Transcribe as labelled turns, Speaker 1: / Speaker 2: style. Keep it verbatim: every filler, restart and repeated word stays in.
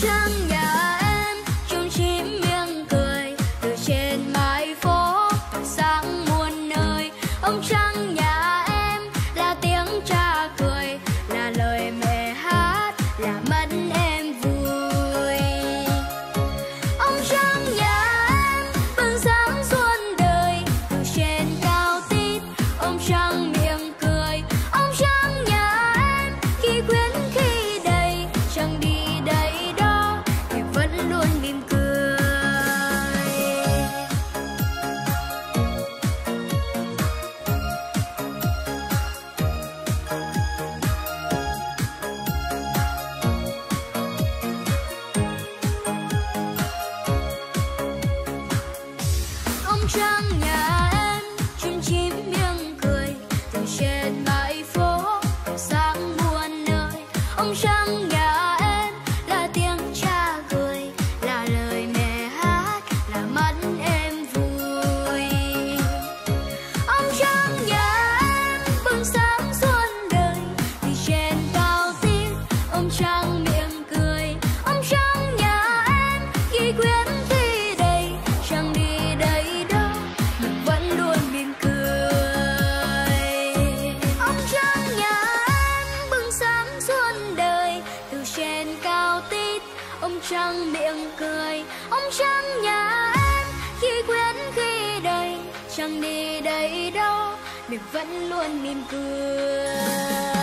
Speaker 1: trăng nhà em chim chim miệng cười từ trên mái phố tỏa sáng muôn nơi. Ông trăng nhà em là tiếng cha cười, là lời mẹ hát, là mắt em vui. Ông trăng nhà em bừng sáng xuân đời từ trên cao tít. Ông trăng miệng cười, ông trăng nhà em khi khuyến khi đầy, chẳng đi đây đó thì vẫn luôn mỉm cười. Ông trăng nhà em chim chim miệng cười từ trên mái phố tỏa sáng muôn nơi. Ông trăng nhà em là tiếng cha cười, là lời mẹ hát, là mắt em vui. Ông trăng nhà em bừng sáng xuân đời từ trên cao tít. Ông trăng miệng cười, ông trăng nhà em khi khuyến khi đầy, chẳng đi đây đâu nhưng vẫn luôn mỉm cười. Ông trăng nhà em bừng sáng xuân đời từ trên cao tít. Ông trăng miệng cười, ông trăng nhà em khi khuyến khi đầy, chẳng đi đây đâu nhưng vẫn luôn mỉm cười.